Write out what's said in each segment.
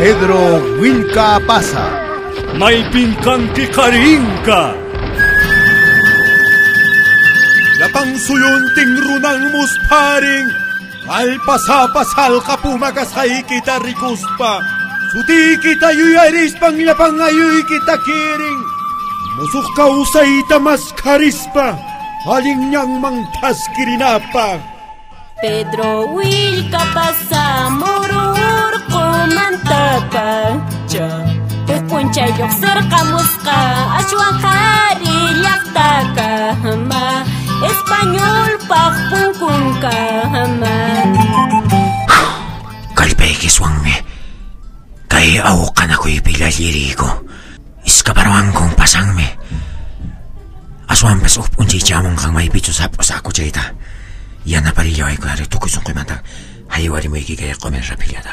Pedro Wilka Pasa. May pingkanti karingka. Yapang suyunting runang musparing. Alpasapasal ka pumakasay kita rikuspa. Suti kita yuyaris pang yapang ayoy kita kiring. Musuk ka usay tamas karispa. Haling niyang mangtas kirinapa. Pedro Wilka Pasa murur kumantapa. Punca yok serkamuska aswang kari yaktaka hama Espanyol pakpungkung ka hama. Kalpeke swangme kay awakan ako ipilaliri ko iskabarawang kong pasangme aswang pesok punci jamong kang may picho sa ako jayta yan na pariyaw ay kunari tukusong ko'y mantang haywari mo ikikaya komen rapilyata.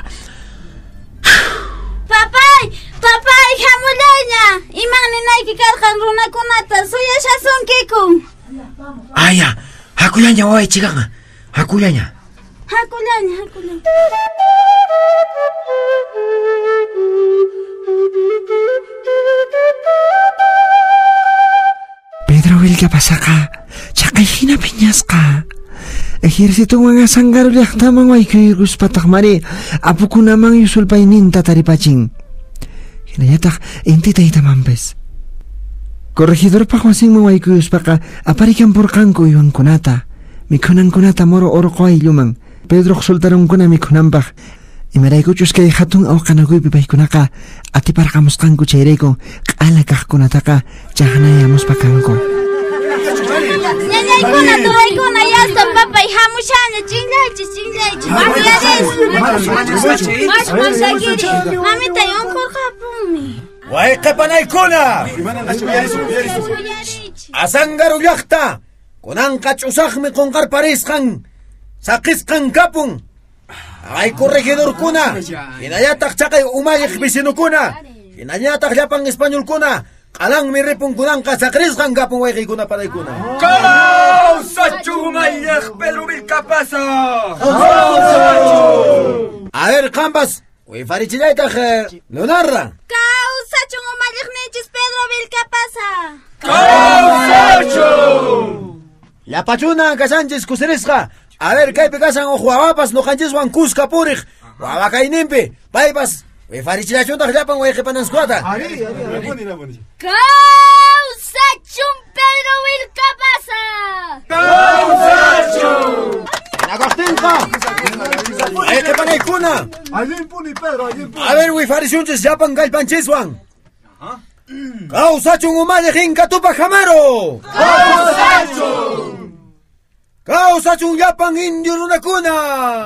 Papay, hamulanya. Imang ninay kikarkan runa kunata. Suya siya songkiku. Aya, hakulanya oy chikang. Hakulanya. Pedro Wilka Pasa ka. Tsaka hinapinyas ka. Ejercito mga sanggaro liyak tamang way kuyugus patak mari. Apo ko namang yusul pa ininta taripaching. Hinayatak, inti tayo tamampes. Korregidor pa kwasing mga kuyus pa ka, aparikan porkan ko yung kunata. Mikunan kunata moro oro ko ay lumang. Pedro soltarong ko na mikunan pa. Imaray ko chus kay hatong aw kanagoy pipay kunaka. Ati para kamuskan ko chere ko, kaalakak kunata ka, tsahanayamos pa kanko. Nyanyay ko na yasta papay hamushanya jinglaichi Marshagiri mami tayon ko kapumi Way kapanay ko na! Asanggaru yakta! Kunang kachusak mi kong karparis kang sakis kang kapung. Ay korregidor ko na. Hinayatak tsakay umayik bisino ko na. Hinayatak yapang Espanyol ko na. Kalang miripong kunang kasakris kang kapung way kay kuna panay kuna. Kau sa chumayak Pedro Wilka Pasa. A ver, Kambas. Uy, farichilaitak lunarra. Kau sa chumayak nechis Pedro Wilka Pasa. Kau sa La pachuna kasanchis kusirisqa. A ver, kay pikasan o juawapas no kanchis wan kuska purik. Wawakay nimpi. Paypas. Uy, farichilachuntak llapan way kipanan squata. Kau sa chum Pedro Wilka Pasa. Kau sa Nagostinka. Ay kipanay kuna. A ver, uy, farichunchis llapan galpanchiswan. Kau sa chung umalejin katupa jamaro. Kau sa chung yapang indio runakuna.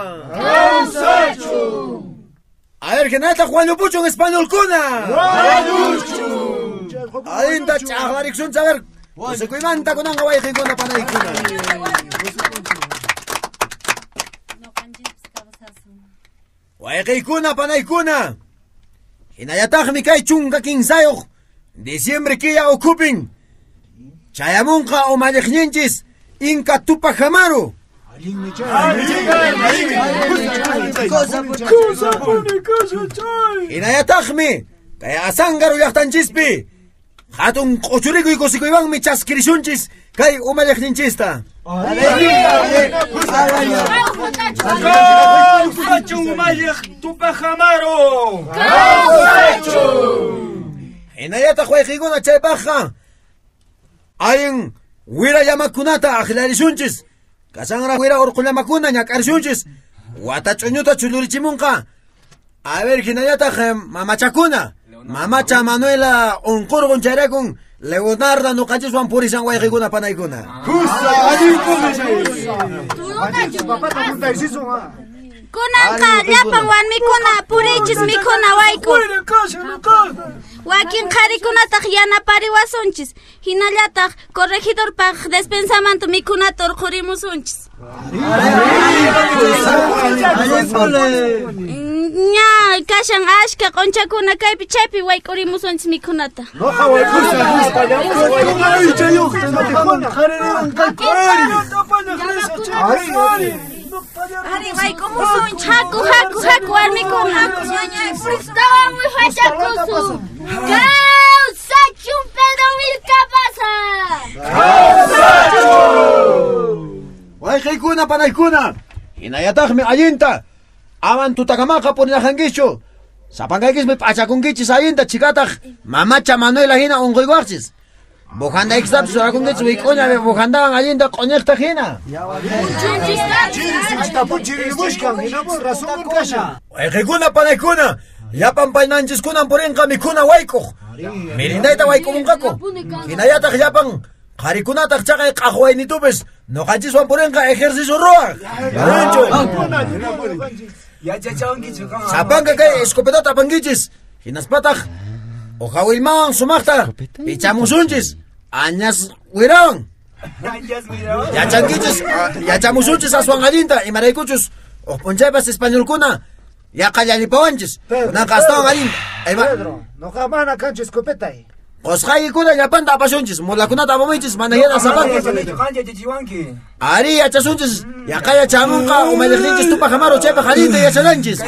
A ver, que nata Juan Lupucho en español kuna. Alinta chahlarik a ver. Se cuimanta con anga way kuna panay kuna. Way kuna panay kuna. Hinayatag mi kay chunga kinsayok. Diciembre kia okupin. Chayamunka o malejninchis. Inka tupa jamaro. Hinayatagmi. Kaya asangaro yaktanchispi. Hatong kochurigo ikosiko ibang mi chaskirishunchis. Kay umalejninchista. Kau sa chumayak tupa jamaro. Hinayatag way kiguna chay baja. Ayang wira yamakunata akhilarishunchis. Kasangra wira orkulamakuna nyakarishunchis. Watachunyuta chulurichimunka. A ver, hinayatag mamachakuna. Mamacha Manuela onkurgun chayrakun. Leonardo no kachiswan purisan way kiguna panaykuna. Kunanka llapan warmikuna purichis mikuna wayku. Wakin qharikunataq yanapariwasunchis. Hinallataq corregidorpaq despensamanta mikunata urqurimusunchis. Ña kashan ashka q'unchakuna kaypi chaypi wayk'urimusunchis mikunata. Haku, armikuna. Estaba muy fachacoso. ¡Causachun, Pedro Vilcapasa! Wayqaykuna panaykuna, hinallataqmi allinta aman tutakamaqa purinajankichu. Sapankaykismi p'achakunkichis allinta chikataq mamacha Manuela hina unquykuaqchis. Bujandaykistapis surakunkichis wik'uña bujandawan allinta q'uñiqta hina. Wayqaykuna panaykuna, llapan paynanchikkunan purinqa mikhuna waykuq. Mirindayta wayk'umunqaku. Hinallataq llapan qharikunataq chaqay q'aqwaynitupis nuqanchiswan purinqa ejercicio ruwaq. Sapanka kay escopetata apankichis. Hinaspataq uqawilmawan sumaqta pichamusunchis. Añas wirawan. Yachamusunchis aswan allinta imaraykuchus uqpunchaypas españolkuna yaqallalipawanchis. Kunanqa astawan allinta. Pedro, noqa mana kanchu escopetay. Qosqaykuna llapanta apasunchis, mulakunata apamunchis mana hina sapanka. Ari yachasunchis, yaqaya chamunqa umayliqninchis tupa hamaru chaypa allinta yachananchis.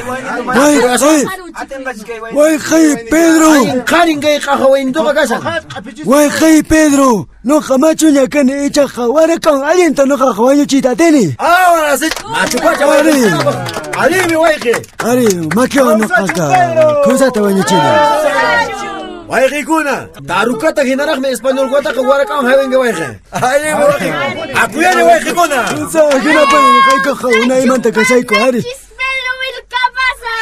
Wayqay Pedro, Qarin kay qaqawaynituqa kashan. wayqay Pedro, noqa machuña kani ichaqa warakan allinta noqa wañuchiyta atini. Ahora sí, machupacha wayqi. Alimi wayqi. Ari, makiwan noqaqa kusata wañuchina. Wayqikuna, tarukata hinaraqmi españolkuataqa warakan hawenki wayqi. Alimi wayqi. Akuyani wayqikuna. Sa hinapay noqaykaqa unaymanta kasayku, ari. Pedro Vilcapasa!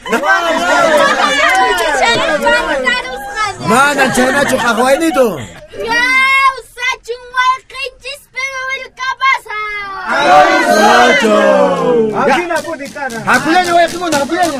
Manan chaynachu qaqwaynito. ¡Causachun, wayqinchis Pedro Vilcapasa! Akuyani wayqikuna, akuyani.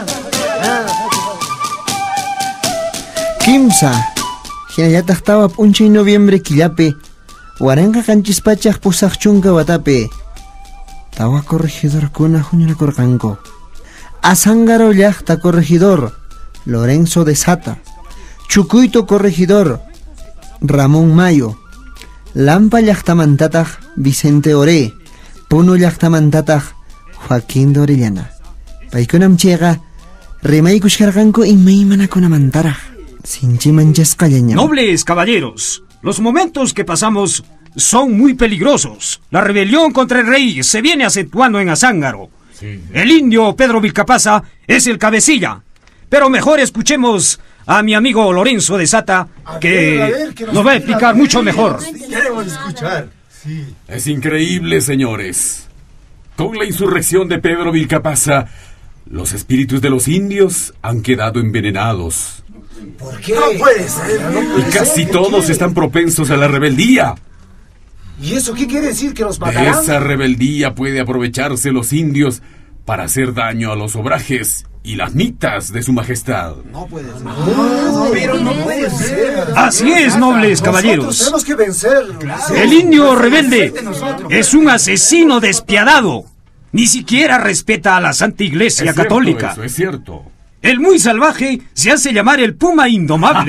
Kimsa, hinallataq tawa p'unchay noviembre killapi, waranqa qanchispachaq pusaq chunka watapi, tawa corregidorkuna huñurakurqanku. Azángaro llaqta corregidor, Lorenzo de Sata. Chucuito corregidor, Ramón Mayo. Lampa llaqtamantataq Vicente Oré. Puno llaqtamantataq Joaquín de Orellana. Paykunam chayqa rimaykushkarqanku imaymanakunamantaraq. Nobles caballeros, los momentos que pasamos son muy peligrosos. La rebelión contra el rey se viene acentuando en Azángaro. El indio Pedro Vilcapasa es el cabecilla. Pero mejor escuchemos a mi amigo Lorenzo de Sata, que nos va a explicar mucho mejor. Queremos escuchar. Es increíble, señores. Con la insurrección de Pedro Vilcapasa, los espíritus de los indios han quedado envenenados. ¿Por qué? No puede ser. Y casi todos están propensos a la rebeldía. ¿Y eso qué quiere decir? ¿Que los De matarán? esa rebeldía puede aprovecharse los indios para hacer daño a los obrajes y las mitas de su majestad. No puede ser. Pero no puede ser. Así es, nobles caballeros. Tenemos que vencer. El indio rebelde es un asesino despiadado. Ni siquiera respeta a la Santa Iglesia Es cierto Católica. eso, es cierto. El muy salvaje se hace llamar el puma indomable.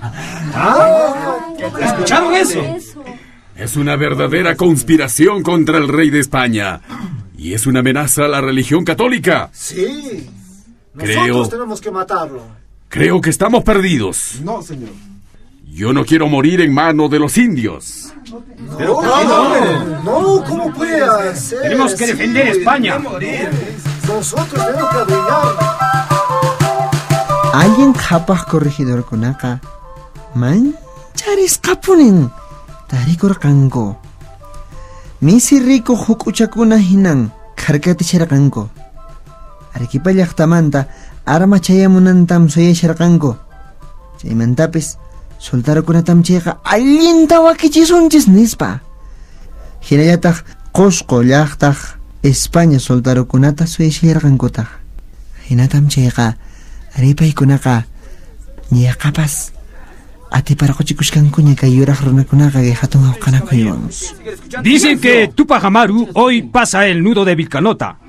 ¿Escucharon eso? Es una verdadera conspiración contra el rey de España. Y es una amenaza a la religión católica. Sí. Creo tenemos que matarlo. que estamos perdidos. No, señor. Yo no quiero morir en manos de los indios. Pero no, ¿cómo puede ser? Tenemos que defender España. Nosotros tenemos que brillar. Alguien capaz corregidor kunaqa mancharisqapunin tarikurqanku. Misi rico hukuchakuna hinan karkaticharqanku. Arequipa llaqtamanta arma chayamunantam suyasharqanku. Chaymantapis soldarukunatam chayqa allinta wakichisunchis nispa. Hinallataq Qusqu llaqtaq España soldarukunata suyasharqankutaq. Hinatam chayqa Aripaykunaqa ñiqapas atiparquchikushkankuña kay yuraq runakunaqa hatun hawqanakuywan. Dicen que Tupac Amaru hoy pasa el nudo de Vilcanota.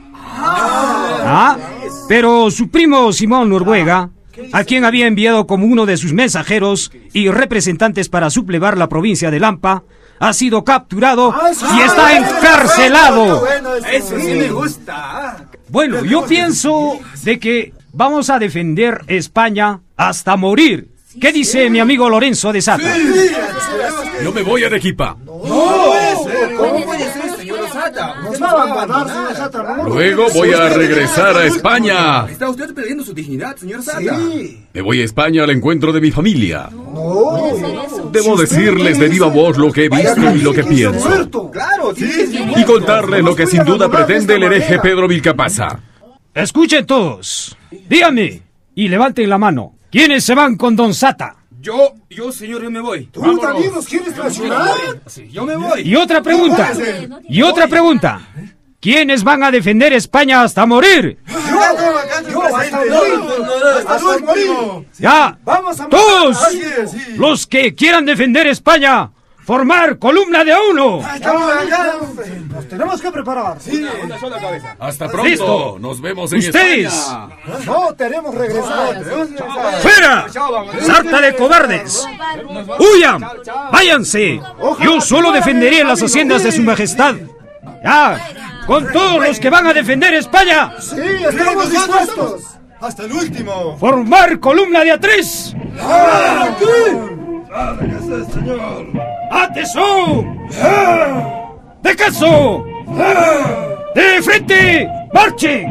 Pero su primo Simón Noruega, a quien había enviado como uno de sus mensajeros y representantes para sublevar la provincia de Lampa, ha sido capturado y está encarcelado. Eso sí me gusta. Bueno, yo pienso de que vamos a defender España hasta morir. ¿Qué dice mi amigo Lorenzo de Sata? Yo me voy a Arequipa. ¿Cómo puede ser, señor Osata? Nos va a abandonar, señor Sata, ¿no? Luego voy a regresar a España. Está usted perdiendo su dignidad, señor Sata. Me voy a España al encuentro de mi familia. Debo decirles de viva voz lo que he visto y lo que pienso. Claro, sí. Y contarles lo que sin duda pretende el hereje Pedro Vilcapasa. Escuchen todos. Díganme y levanten la mano. ¿Quiénes se van con Don Sata? Yo, señor, yo me voy. ¿Tú también nos quieres traicionar? Sí, yo me voy. Y otra pregunta. ¿Quiénes van a defender España hasta morir? Yo hasta morir. Ya, Vamos a todos sí. los que quieran defender España, formar columna de uno. Nos tenemos que preparar. Sí. Hasta pronto. Listo. Nos vemos en Ustedes. España. No, tenemos que regresar. ¡Fuera! ¡Sarta de cobardes! ¡Huyan! ¡Váyanse! Yo solo defenderé las haciendas de su majestad. ¡Ya! ¡Con todos los que van a defender España! Sí, estamos dispuestos. Hasta el último. ¡Formar columna de A3! ¡Atención! ¡De caso! ¡De frente! ¡Marchen!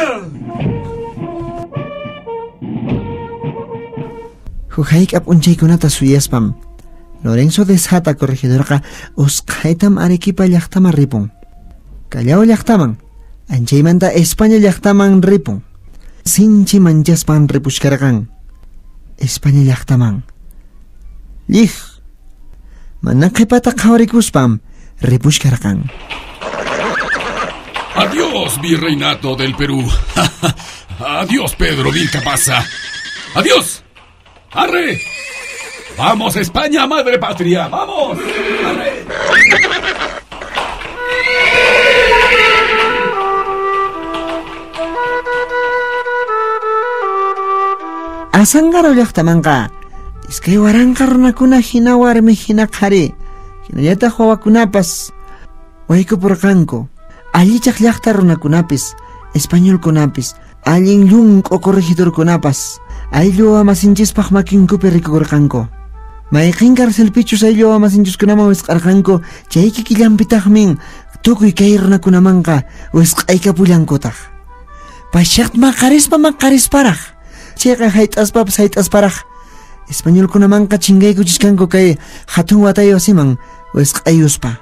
Hujaik ap'unchaykunata suyaspam. Lorenzo de Sata corregidorqa usqhaytam Arequipa llaqtaman ripun. Callao llaqtaman, anchaymanta España llaqtaman ripun. Sinchi manchaspan ripushkarqan. España llaqtaman. Lij, mana qhipata qhawrikuspam ripushkarqan. Adiós, virreinato del Perú. Adiós, Pedro Vilcapasa. Adiós. ¡Arre! ¡Vamos, España, madre patria! ¡Vamos! ¡Arre! Asangaro llaqtamanqa iskay waranqa runakuna hina warmi hina qhari hinallataq wawakunapas waykupurqanku allichaq llaqta runakunapis españolkunapis allin llunq'u corregidorkunapas ayllu amasinchispaq makinkupi rikukurqanku mayqin karcelpichus ayllu amasinchuskunaman wisq'arqanku chayki killanpitaqmin tukuy kay runakunamanqa wisq'aykapullankutaq payshaq maqarisparaq chayqa hayt'asparaq españolkunamanqa chingaykuchiskanku kay hatun watay wasiman wisq'ayuspa.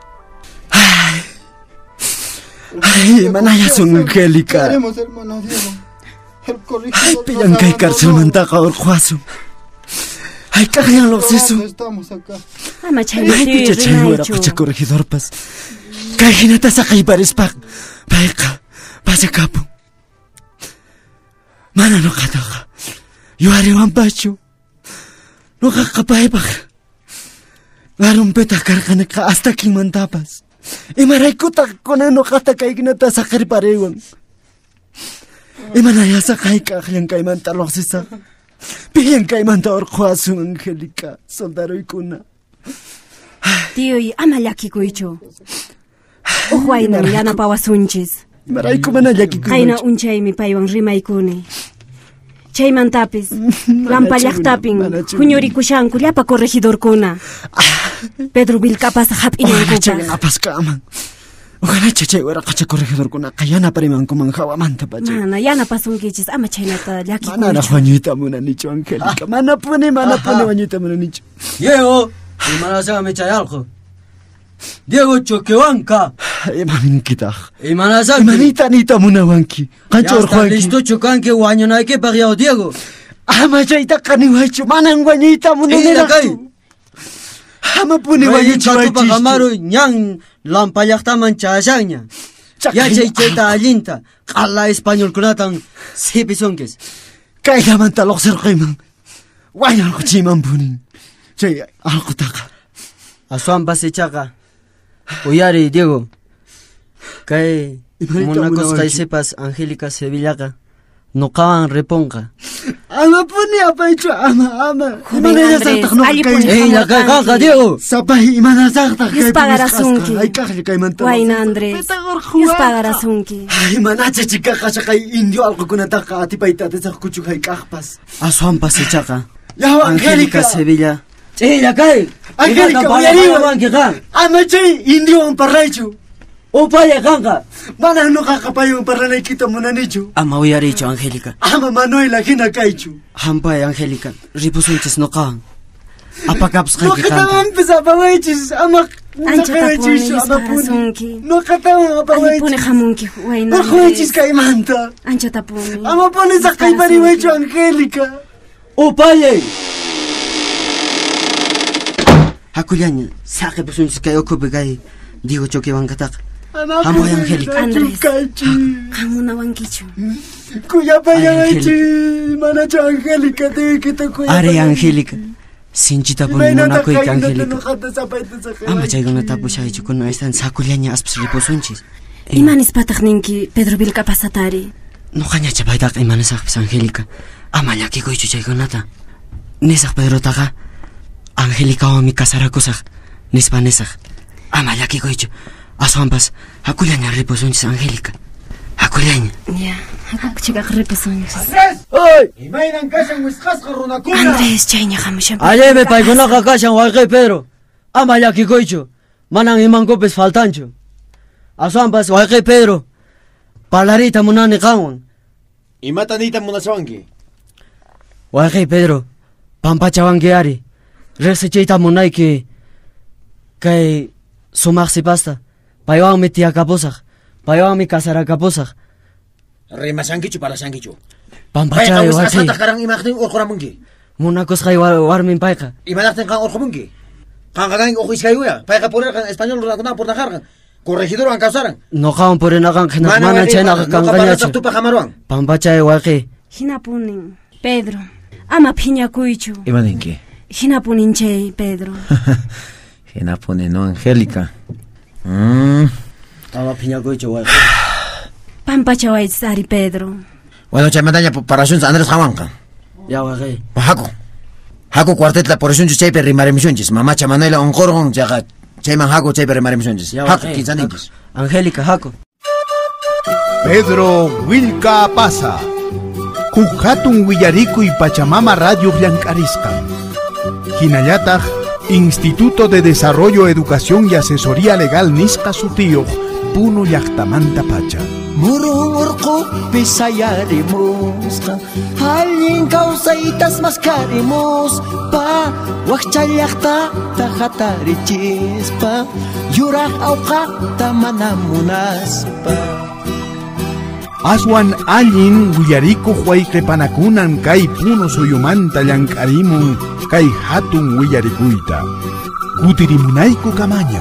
Ay, manayasun Angélica. Queremos, hermano Diego. El corregidor. Pillan kay karcelmantaqa urqwasun. Ay, kaqllan luqsisun. Estamos acá. Ama Ay, chaynapi chay warapacha corregidorpas. Kay hinata saqayparispaq. Payqa pasakapun. Mana nuqataqa yuariwanpachu. Nuqaqa paypaq garumpitaq karqaniqa hasta kinmantapas. Imaraykutaq kunan nuqata kaykunata saqirpariwan. Imanayasa kayqa llank'aymanta luqsisaq. Pillank'aymanta urqwasun Angélica, soldaruykuna. Tío, ama llakikuychu. Uhuaynan yanapawasunchis. Imarayku mana llakikunachu. Qayna unchaymi paywan rimaykuni. Chaymantapis lampa llaqtapin huñurikushanku llapa corregidorkuna. Pedro Vilcapasa hap'inankupas. Chaynapas kaman. Ojalá chay waraqa corregidorkunaqa yanaparimankuman hawamanta pachay. Mana yanapasunkichis ama chaynata llakikuychu. Manara wañuyta munanichu Angélica. Mana puni wañuyta munanichu. Diego, imanasaqmi chay allqu. Diego choquewanqa. Imaninkitaq. Imanasaqmi. Imanita munawanki. Qancha urqwanki. Listuchu kanki wañunaykipaq yaw Diego. Ama chaytaqa niwaychu. Manan wañuyta munaniraqchu. Ama puni wañuchu waychitupak amaru ñan lampa llaqtaman chashanña. Yachay chayta allinta qala españolkunatan sipisunkish. Kaylamanta luqsirqayman. Wañurquchiman punin. Chay allqutaqa. Aswan pasichaqa uyari Diego. Kay munakos kaysipas Angélica Sevillaqa Nuqawan ripunqa. Ama puni apaychu, ama. Joven Andrés, allipuni Ella kayqa, Diego. Sapay imanasaqtaq kay Yuspagarasunki. Ay kaqli kaymanta. Wayna Andrés. Yuspagarasunki. Ay manacha chikaqa kay indio alqukunataqa atipayta tesaq kuchuk haykaqpas. Aswanpas ichaqa. Yawa Angélica Angélica. Sevilla. Ella kay. Angélica uyariwan. Ama chay indio parlaychu. Upaya kanqa. Mana nuqaqapaywan parlanaykita munanichu. Ama uyarichu Angélica. Ama Manuela hina kaychu. Hampay Angélica. Ripusunchis nuqawan. Apakapsqayki kanqa. Nuqatawanpis apawaychis. Ama Anchatapuuni yuspagarasunki. Nuqatawan apawaychis. Allipuni hamunki Wayna Urquychis Andrés. kaymanta. Anchatapuuni. Ama puni saqaypariwaychu Angélica. Upayay. Hakullaña. Saqipusunchis kay ukupi kay. Digo chokiwankataqa. Hampay Angélica. Andrés. Hamunawankichu. Kuyapayawaychis. Manachu Angélica tiwikita kuyapay. Are Angélica. Sinchitapuni munakuyka Angélica. Ama chaykunata pushaychu kuna estan sakullaña aspas ripusunchis. Imanispataq ninki Pedro Vilcapasatari. Nuqañacha paytaqa imanasaqpis Angélica. Ama llakikuychu chaykunata. Nisaq Pedrotaqa Angélicawanmi kasarakusaq nispa nisaq. Ama llakikuychu. Aswanpas hakullaña ripusunchis Angélica. Hakullaña. Ya, hakuchikaq ripusunchis. ¡Ay! Imaynan kashan wisqasqa runakuna. Andrés, chayña hamushan. Allebe paykunaqa kashan wayqi Pedro. Ama llakikuychu. Manan imankupis faltanchu. Aswanpas wayqi Pedro. Parlarita munani qanwan. Imata niyta munaswanki. Wayqi Pedro. Pampachawanki ari. Riqsichiyta munayki. Kay sumaq sipasta. Paywanmi tiyakapusaq. Paywanmi kasarakapusaq. Rimasankichu palasankichu. Pampachay wayqi. Wisqasqataq karan imaqtin urquramunki. Munakusqay warmin payqa. Imanaqtin qan urqumunki. Qanqa kan uqiskayuya. Payqa purirqan español runakunaqa purnajarqan. Corregidorwan kawsaran. Nuqawan purinaqan qhinas mana chaynaqa kanqañachu. Tupa qamaruan. Pampachay wayqi. Hinapunin, Pedro. Ama phiñakuychu. Imaninki. Hinapunin chay, Pedro. Hinapuni no Angélica. Ama phiñakuychu wayqi. Pampachawaychis ari, Pedro. Bueno, chaymataña parasunchis Andrés Jawanqa. Ya wayqi. Haku cuartetla porisunchis chaypi rimarimisunchis. Mamacha Manuela onqorqun chaqa chayman haku chaypi rimarimisunchis. Haku kinsaninchis. Angélica haku. Pedro Vilcapasa. Huk hatun willarikuy Pachamama Radio llank'arisqa. Hinallataq Instituto de Desarrollo, Educación y Asesoría Legal nisqa sutiyuq Puno llaqtamanta pacha. Murun urqupi sayarimusqa allin kawsaytas maskharimuspa wakcha llaqtata hatarichispa yuraq awqaqta mana munaspa. Aswan allin willarikuq wayqipanakunan kay Puno suyumanta llank'arimun kay hatun willarikuyta. Kutirimunayku kamaña.